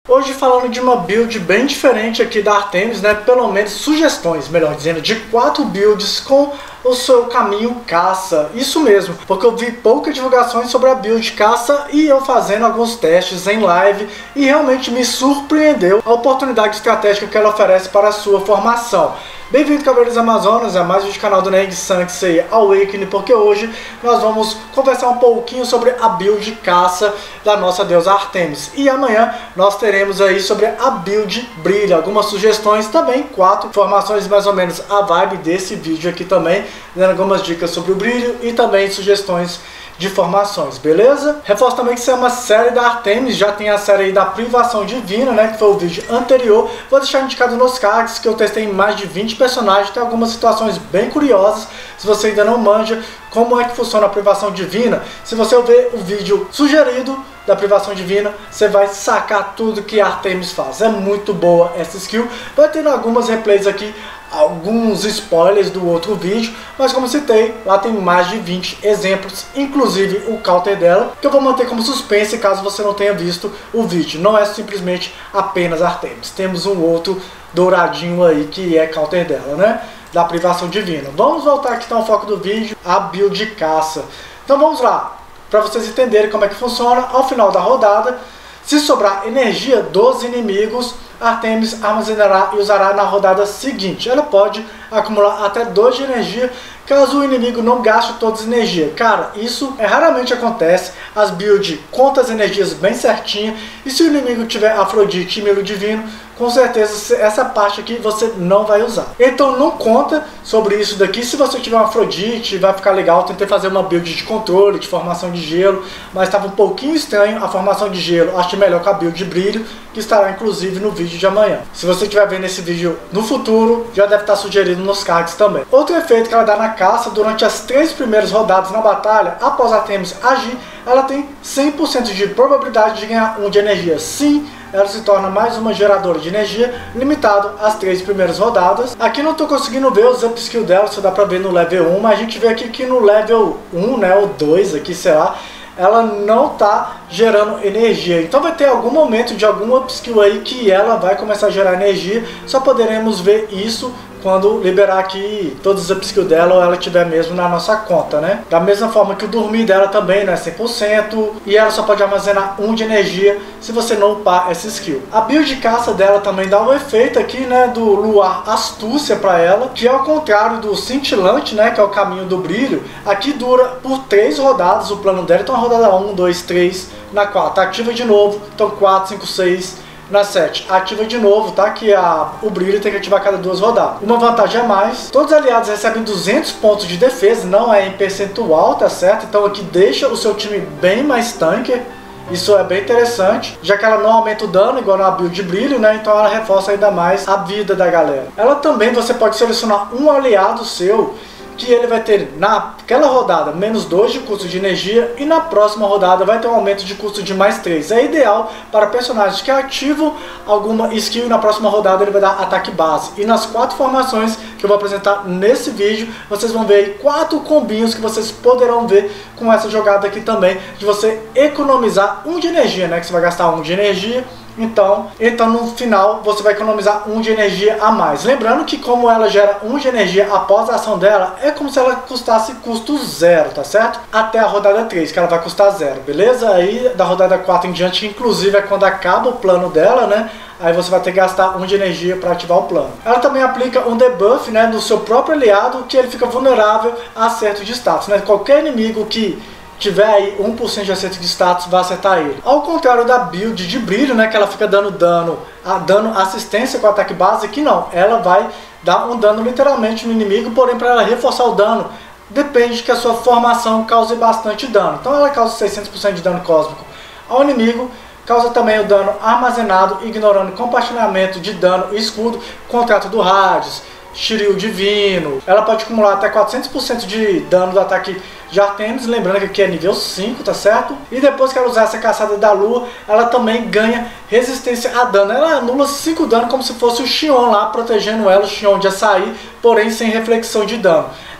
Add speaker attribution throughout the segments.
Speaker 1: Hoje falando de uma build bem diferente aqui da Artemis, né? Pelo menos sugestões, melhor dizendo, de 4 builds com o seu caminho caça. Isso mesmo, porque eu vi poucas divulgações sobre a build caça e eu fazendo alguns testes em live e realmente me surpreendeu a oportunidade estratégica que ela oferece para a sua formação. Bem-vindo, Cavaleiros Amazonas, a mais um vídeo do canal do Neg Sansei Awakening, porque hoje nós vamos conversar um pouquinho sobre a build caça da nossa deusa Artemis. E amanhã nós teremos aí sobre a build brilha, algumas sugestões também, 4 informações mais ou menos a vibe desse vídeo aqui também, dando algumas dicas sobre o brilho e também sugestões de formações, beleza? Reforço também que isso é uma série da Artemis, já tem a série aí da Privação Divina, né, que foi o vídeo anterior. Vou deixar indicado nos cards que eu testei em mais de 20 personagens, tem algumas situações bem curiosas. Se você ainda não manja como é que funciona a Privação Divina, se você ver o vídeo sugerido da Privação Divina, você vai sacar tudo que a Artemis faz. É muito boa essa skill. Vai ter algumas replays aqui, alguns spoilers do outro vídeo, mas como citei, lá tem mais de 20 exemplos, inclusive o counter dela, que eu vou manter como suspense caso você não tenha visto o vídeo. Não é simplesmente apenas Artemis, temos um outro douradinho aí que é counter dela, né? Da Privação Divina. Vamos voltar aqui então ao foco do vídeo, a build caça. Então vamos lá, para vocês entenderem como é que funciona. Ao final da rodada, se sobrar energia dos inimigos, Artemis armazenará e usará na rodada seguinte. Ela pode acumular até 2 de energia caso o inimigo não gaste todas as energias. Cara, isso raramente acontece. As builds contam as energias bem certinho. E se o inimigo tiver Afrodite e Milo Divino, com certeza essa parte aqui você não vai usar. Então não conta sobre isso daqui. Se você tiver um Afrodite, vai ficar legal. Tentei fazer uma build de controle, de formação de gelo, mas estava um pouquinho estranho. A formação de gelo achei melhor com a build de brilho, que estará inclusive no vídeo de amanhã. Se você estiver vendo esse vídeo no futuro, já deve estar sugerido nos cards também. Outro efeito que ela dá na caça, durante as 3 primeiras rodadas na batalha, após a Artemis agir, ela tem 100% de probabilidade de ganhar 1 de energia. Sim, ela se torna mais uma geradora de energia, limitado às 3 primeiras rodadas. Aqui não estou conseguindo ver os upskill dela, só dá pra ver no level 1, mas a gente vê aqui que no level 1, né, ou 2 aqui, sei lá, ela não tá gerando energia. Então vai ter algum momento de algum upskill aí que ela vai começar a gerar energia. Só poderemos ver isso quando liberar aqui todos os upskills dela ou ela tiver mesmo na nossa conta, né? Da mesma forma que o dormir dela também não é 100% e ela só pode armazenar 1 de energia se você não upar essa skill. A build de caça dela também dá um efeito aqui, né, do luar astúcia para ela, que ao contrário do cintilante, né, que é o caminho do brilho, aqui dura por 3 rodadas o plano dela. Então a rodada 1, 2, 3, na 4 ativa de novo, então 4, 5, 6, na 7 ativa de novo, tá? Que o brilho tem que ativar a cada 2 rodadas. Uma vantagem a mais, todos os aliados recebem 200 pontos de defesa, não é em percentual, tá certo? Então aqui deixa o seu time bem mais tanker. Isso é bem interessante, já que ela não aumenta o dano, igual na build de brilho, né? Então ela reforça ainda mais a vida da galera. Ela também, você pode selecionar um aliado seu, que ele vai ter naquela rodada menos 2 de custo de energia e na próxima rodada vai ter um aumento de custo de mais 3. É ideal para personagens que ativam alguma skill e na próxima rodada ele vai dar ataque base. E nas 4 formações que eu vou apresentar nesse vídeo, vocês vão ver aí 4 combinhos que vocês poderão ver com essa jogada aqui também, de você economizar 1 de energia, né? Que você vai gastar 1 de energia. Então no final você vai economizar 1 de energia a mais. Lembrando que como ela gera 1 de energia após a ação dela, é como se ela custasse custo 0, tá certo? Até a rodada 3, que ela vai custar 0, beleza? Aí da rodada 4 em diante, que inclusive é quando acaba o plano dela, né? Aí você vai ter que gastar 1 de energia para ativar o plano. Ela também aplica um debuff, né, no seu próprio aliado, que ele fica vulnerável a acerto de status, né? Qualquer inimigo que tiver aí 1% de acerto de status, vai acertar ele. Ao contrário da build de brilho, né, que ela fica dando dando assistência com o ataque base, que não, ela vai dar um dano literalmente no inimigo, porém para ela reforçar o dano, depende que a sua formação cause bastante dano. Então ela causa 600% de dano cósmico ao inimigo, causa também o dano armazenado, ignorando compartilhamento de dano e escudo, contrato do Hades, Shiryu Divino. Ela pode acumular até 400% de dano do ataque de Artemis, lembrando que aqui é nível 5, tá certo? E depois que ela usar essa caçada da lua, ela também ganha resistência a dano. Ela anula 5 dano como se fosse o Xion lá, protegendo ela, o Xion de açaí, porém sem reflexão de dano.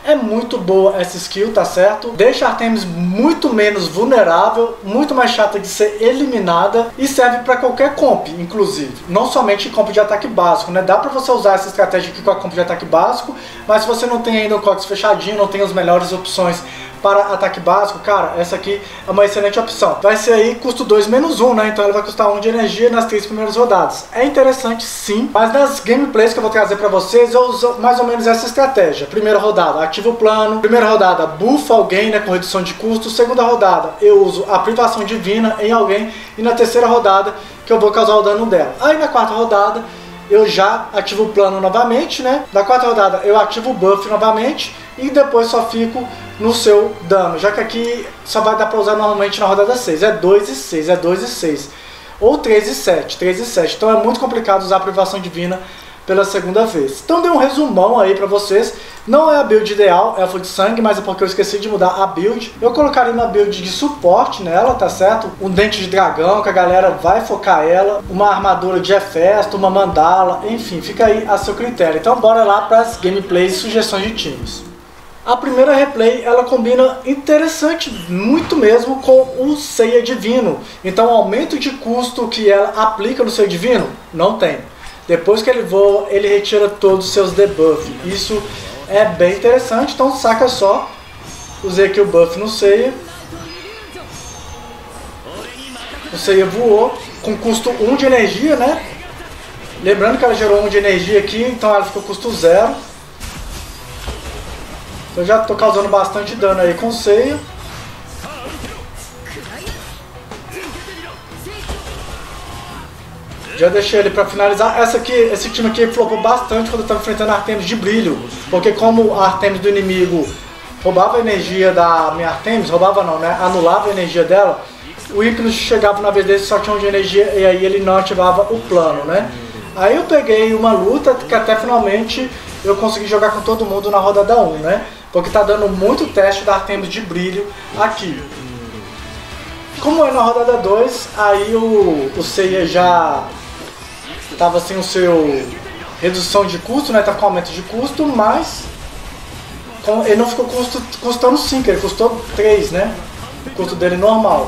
Speaker 1: É muito boa essa skill, tá certo? Deixa a Artemis muito menos vulnerável, muito mais chata de ser eliminada e serve para qualquer comp, inclusive. Não somente em comp de ataque básico, né? Dá para você usar essa estratégia aqui com a comp de ataque básico, mas se você não tem ainda o Cox fechadinho, não tem as melhores opções para ataque básico, cara, essa aqui é uma excelente opção. Vai ser aí custo 2 menos 1, né? Então ela vai custar 1 de energia nas 3 primeiras rodadas. É interessante sim, mas nas gameplays que eu vou trazer para vocês, eu uso mais ou menos essa estratégia. Primeira rodada, ativa o plano. Primeira rodada, buffa alguém, né, com redução de custo. Segunda rodada, eu uso a privação divina em alguém. E na terceira rodada, que eu vou causar o dano dela. Aí na quarta rodada, eu já ativo o plano novamente, né? Na quarta rodada, eu ativo o buff novamente. E depois só fico no seu dano, já que aqui só vai dar para usar normalmente na rodada 6. É 2 e 6, é 2 e 6. Ou 3 e 7, 3 e 7. Então é muito complicado usar a privação divina pela segunda vez. Então dei um resumão aí pra vocês. Não é a build ideal, elfo de sangue, mas é porque eu esqueci de mudar a build. Eu colocaria uma build de suporte nela, tá certo? Um dente de dragão, que a galera vai focar ela. Uma armadura de Hefesto, uma mandala, enfim, fica aí a seu critério. Então bora lá para as gameplays e sugestões de times. A primeira replay, ela combina interessante, muito mesmo, com o Ceia Divino. Então o aumento de custo que ela aplica no Ceia Divino, não tem. Depois que ele voa, ele retira todos os seus debuffs. Isso é bem interessante, então saca só. Usei aqui o buff no Ceia. O Ceia voou com custo 1 de energia, né? Lembrando que ela gerou 1 de energia aqui, então ela ficou custo 0. Eu já tô causando bastante dano aí com Ceia. Já deixei ele pra finalizar. Esse time aqui flopou bastante quando eu tava enfrentando Artemis de brilho. Porque como a Artemis do inimigo roubava a energia da minha Artemis, roubava não, né? Anulava a energia dela. O Hypnos chegava na vez dele, só tinha 1 de energia e aí ele não ativava o plano, né? Aí eu peguei uma luta que até finalmente eu consegui jogar com todo mundo na rodada 1, né? Porque tá dando muito teste da Artemis de brilho aqui. Como é na rodada 2, aí o Ceia já tava sem o seu redução de custo, né? Tá com aumento de custo, mas ele não ficou custando 5, ele custou 3, né? O custo dele normal.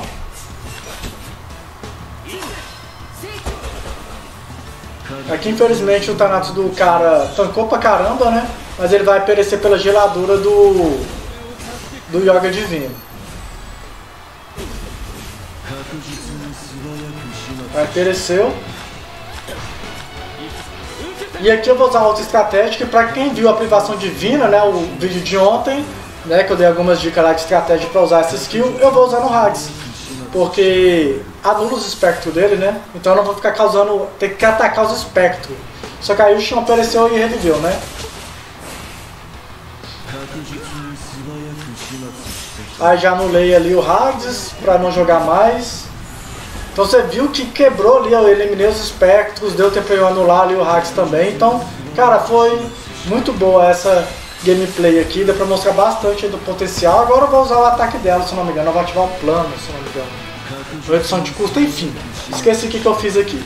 Speaker 1: Aqui infelizmente o Thanatos do cara tancou pra caramba, né? Mas ele vai perecer pela geladura do Yoga Divino. Vai, pereceu. E aqui eu vou usar outra estratégia que pra quem viu a privação divina, né, o vídeo de ontem, né, que eu dei algumas dicas lá de estratégia pra usar essa skill, eu vou usar no Hades. Porque anula os espectros dele, né? Então eu não vou ficar causando, ter que atacar os espectros. Só que aí o Xion pereceu e reviveu, né? Aí já anulei ali o Hades pra não jogar mais. Então você viu que quebrou ali, eu eliminei os espectros, deu tempo pra eu anular ali o Hades também. Então, cara, foi muito boa essa gameplay aqui, deu pra mostrar bastante do potencial. Agora eu vou usar o ataque dela, se não me engano, eu vou ativar um plano, se não me engano. Redução de custo, enfim. Esqueci o que eu fiz aqui.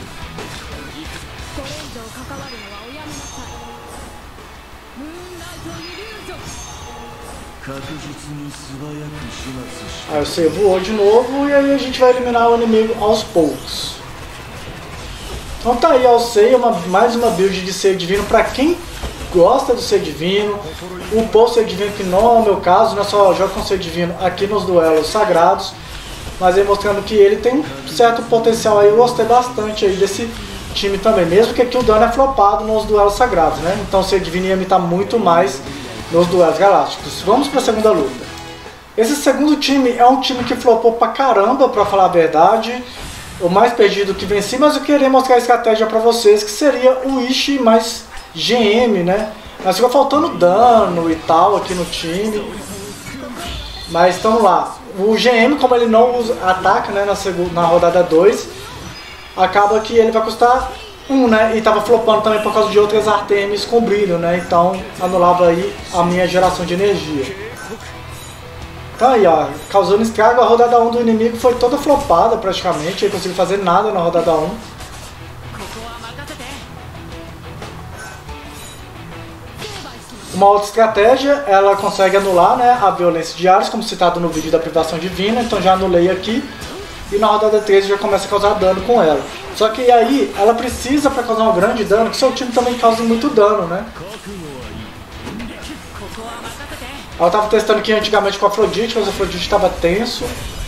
Speaker 1: Aí o Ceia voou de novo e aí a gente vai eliminar o inimigo aos poucos. Então tá aí, ó, o Ceia, mais uma build de Ceia Divino pra quem gosta do Ceia Divino. O Ceia Divino, que não é o meu caso, não é só jogo com Ceia Divino aqui nos duelos sagrados. Mas aí mostrando que ele tem um certo potencial aí, eu gostei bastante aí desse time também. Mesmo que aqui o dano é flopado nos duelos sagrados, né? Então o Ceia Divino ia imitar muito mais nos duelos galácticos. Vamos para a segunda luta. Esse segundo time é um time que flopou pra caramba, pra falar a verdade. O mais perdido que venci, mas eu queria mostrar a estratégia pra vocês, que seria o Ishi mais GM, né? Mas ficou faltando dano e tal aqui no time. Mas estamos lá. O GM, como ele não usa, ataca, né, na rodada 2, acaba que ele vai custar 1, né? E tava flopando também por causa de outras Artemis com brilho, né? Então anulava aí a minha geração de energia. Então aí, ó, causando estrago. A rodada 1 do inimigo foi toda flopada praticamente, ele não conseguiu fazer nada na rodada 1. Uma outra estratégia, ela consegue anular, né, a violência de Ares, como citado no vídeo da privação divina, então já anulei aqui. E na rodada 13 já começa a causar dano com ela. Só que aí, ela precisa, para causar um grande dano, que seu time também cause muito dano, né? Eu tava testando aqui antigamente com a Afrodite, mas a Afrodite estava tenso.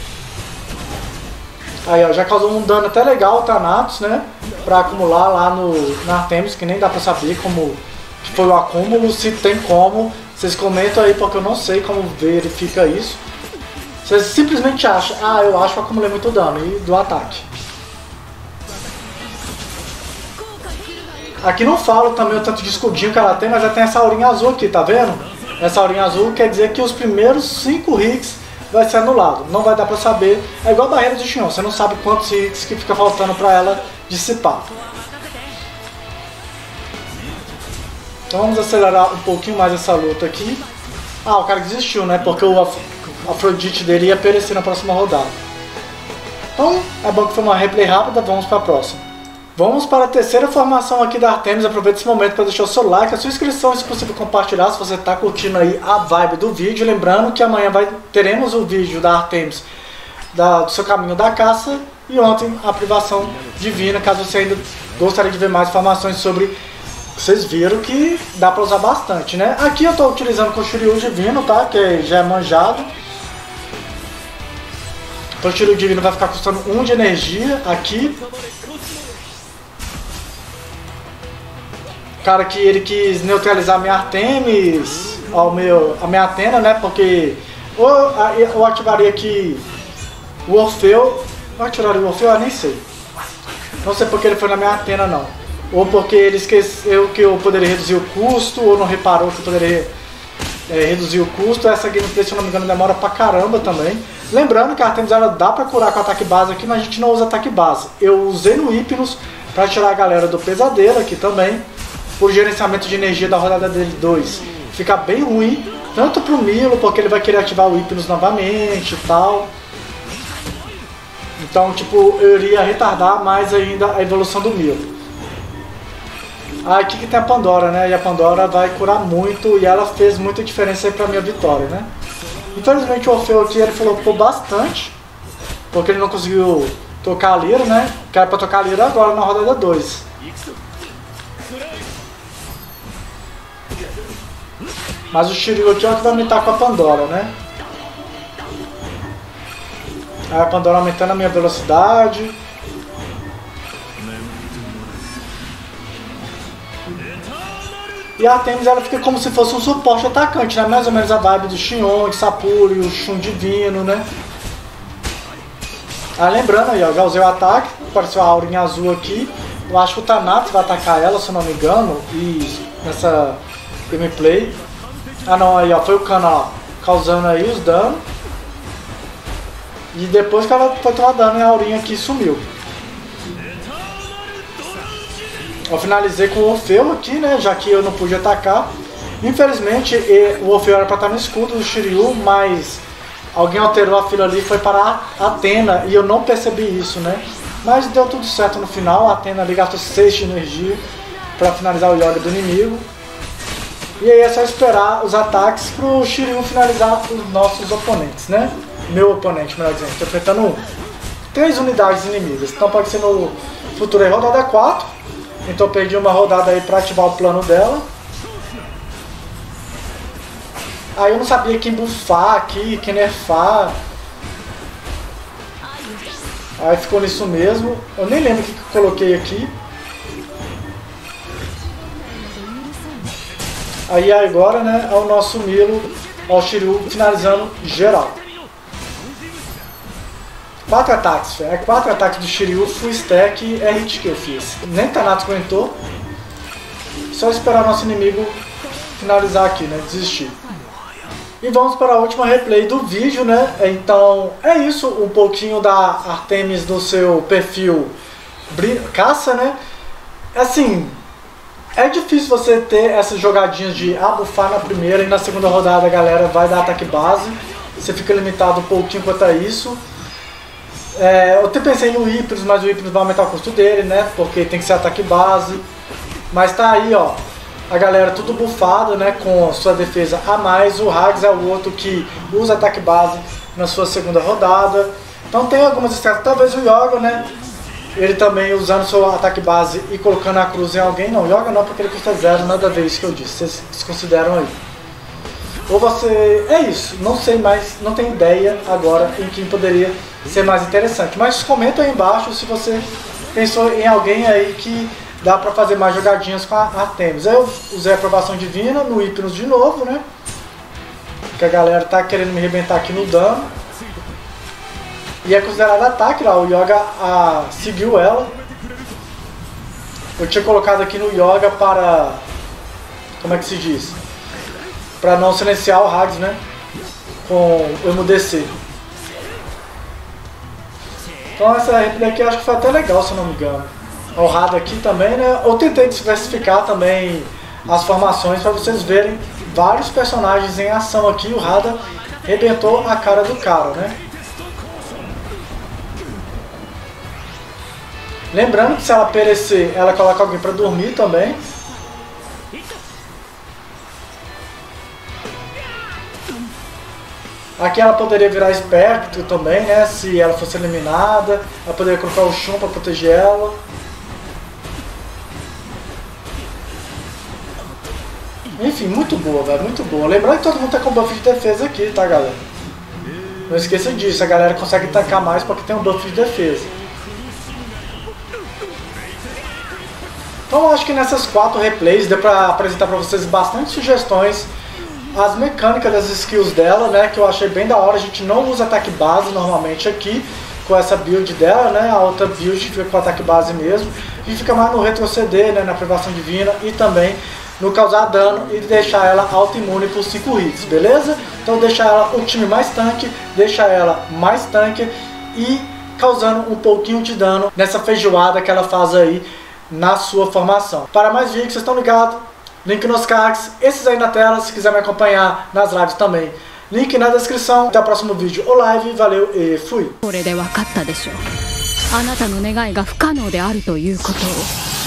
Speaker 1: Aí, ó, já causou um dano até legal o Thanatos, né? Pra acumular lá na Artemis, que nem dá pra saber como que foi o acúmulo, se tem como. Vocês comentam aí, porque eu não sei como verifica isso. Vocês simplesmente acham, ah, eu acho que eu acumulei muito dano, e do ataque. Aqui não falo também o tanto de escudinho que ela tem, mas ela tem essa aurinha azul aqui, tá vendo? Essa aurinha azul quer dizer que os primeiros 5 hits vai ser anulado. Não vai dar pra saber. É igual a barreira de Xion, você não sabe quantos hits que fica faltando pra ela dissipar. Então vamos acelerar um pouquinho mais essa luta aqui. Ah, o cara desistiu, né? Porque o Afrodite dele ia perecer na próxima rodada. Então, é bom que foi uma replay rápida, vamos para a próxima. Vamos para a terceira formação aqui da Artemis. Aproveita esse momento para deixar o seu like, a sua inscrição, se possível compartilhar, se você está curtindo aí a vibe do vídeo. Lembrando que amanhã teremos o vídeo da Artemis, do seu caminho da caça, e ontem a privação divina, caso você ainda gostaria de ver mais informações sobre. Vocês viram que dá para usar bastante, né? Aqui eu estou utilizando com o Shiryu Divino, tá? Que já é manjado. Então o Shiryu Divino vai ficar custando 1 de energia aqui. Cara que ele quis neutralizar a minha Artemis, a minha Athena, né? Porque ou eu ativaria aqui o Orfeu. Eu atiraria o Orfeu? Eu nem sei. Não sei porque ele foi na minha Athena, não. Ou porque ele esqueceu que eu poderia reduzir o custo, ou não reparou que eu poderia reduzir o custo. Essa gameplay, se eu não me engano, demora pra caramba também. Lembrando que a Artemis ela dá pra curar com ataque base aqui, mas a gente não usa ataque base. Eu usei no Hypnos pra tirar a galera do pesadelo aqui também. Por gerenciamento de energia da rodada dele 2. Fica bem ruim, tanto pro Milo, porque ele vai querer ativar o Hypnos novamente e tal. Então, tipo, eu iria retardar mais ainda a evolução do Milo. Aqui que tem a Pandora, né? E a Pandora vai curar muito e ela fez muita diferença aí pra minha vitória, né? Infelizmente o Orfeu aqui ele flopou bastante, porque ele não conseguiu tocar a Lira, né? Que era pra tocar a Lira agora na rodada 2. Mas o Shiryu aqui é o que vai aumentar com a Pandora, né? Aí a Pandora aumentando a minha velocidade. E a Artemis ela fica como se fosse um suporte atacante, né? Mais ou menos a vibe do Xion, de Sapuri, o Shun Divino, né? Ah, lembrando aí, ó, já usei o ataque, apareceu a aurinha azul aqui. Eu acho que o Thanatos vai atacar ela, se eu não me engano, e nessa gameplay. Ah não, aí ó, foi o Kana lá, causando aí os danos. E depois que ela foi tomar dano, a aurinha aqui sumiu. Eu finalizei com o Orfeu aqui, né, já que eu não pude atacar. Infelizmente, o Orfeu era para estar no escudo do Shiryu, mas alguém alterou a fila ali e foi para a Athena, e eu não percebi isso, né. Mas deu tudo certo no final, a Athena ali gastou 6 de energia para finalizar o Yoga do inimigo. E aí é só esperar os ataques para o Shiryu finalizar os nossos oponentes, né. Meu oponente, melhor dizendo, estou enfrentando 3 unidades inimigas, então pode ser no futuro aí, rodada 4. Então eu perdi uma rodada aí para ativar o plano dela. Aí eu não sabia quem buffar aqui, quem nerfar. Aí ficou nisso mesmo. Eu nem lembro o que eu coloquei aqui. Aí agora, né, é o nosso Milo, ó, o Shiryu finalizando geral. 4 ataques, é 4 ataques do Shiryu, full stack, é hit que eu fiz. Nem Thanatos aguentou. Só esperar nosso inimigo finalizar aqui, né, desistir. E vamos para a última replay do vídeo, né, então é isso, um pouquinho da Artemis do seu perfil caça, né. Assim, é difícil você ter essas jogadinhas de buffar na primeira e na segunda rodada a galera vai dar ataque base. Você fica limitado um pouquinho quanto a isso. Eu até pensei no Hypnos, mas o Hypnos vai aumentar o custo dele, né? Porque tem que ser ataque base. Mas tá aí, ó. A galera tudo bufada, né, com sua defesa a mais. O Hags é o outro que usa ataque base na sua segunda rodada. Então tem algumas estratégias, talvez o Yoga, né, ele também usando seu ataque base e colocando a cruz em alguém. Não, Yoga não, porque ele custa 0, nada a ver isso que eu disse, vocês desconsideram aí. Ou você... é isso, não sei mais, não tenho ideia agora em quem poderia ser mais interessante. Mas comenta aí embaixo se você pensou em alguém aí que dá pra fazer mais jogadinhas com a Artemis. Aí eu usei a aprovação divina no Hypnos de novo, né? Que a galera tá querendo me arrebentar aqui no dano. E é considerado ataque lá, o Yoga seguiu ela. Eu tinha colocado aqui no Yoga para... como é que se diz? Para não silenciar o Hags, né? Com o MDC. Então essa replay aqui eu acho que foi até legal, se eu não me engano. O Rada aqui também, né? Eu tentei diversificar também as formações para vocês verem vários personagens em ação aqui. O Rada arrebentou a cara do cara, né? Lembrando que se ela perecer, ela coloca alguém para dormir também. Aqui ela poderia virar espectro também, né? Se ela fosse eliminada. Ela poderia colocar o Shun para proteger ela. Enfim, muito boa, velho, muito boa. Lembrando que todo mundo tá com buff de defesa aqui, tá, galera? Não esqueça disso, a galera consegue tancar mais porque tem um buff de defesa. Então eu acho que nessas 4 replays deu pra apresentar pra vocês bastante sugestões. As mecânicas das skills dela, né, que eu achei bem da hora. A gente não usa ataque base normalmente aqui com essa build dela, né? A outra build fica com ataque base mesmo. E fica mais no retroceder, né, na privação divina e também no causar dano e deixar ela autoimune por 5 hits, beleza? Então deixar ela o time mais tanque, deixar ela mais tanque e causando um pouquinho de dano nessa feijoada que ela faz aí na sua formação. Para mais vídeos, vocês estão ligados? Link nos cards, esses aí na tela, se quiser me acompanhar nas lives também. Link na descrição. Até o próximo vídeo ou live. Valeu e fui!